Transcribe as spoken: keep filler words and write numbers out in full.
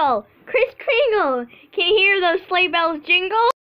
Kringle! Kris Kringle! Can you hear those sleigh bells jingle?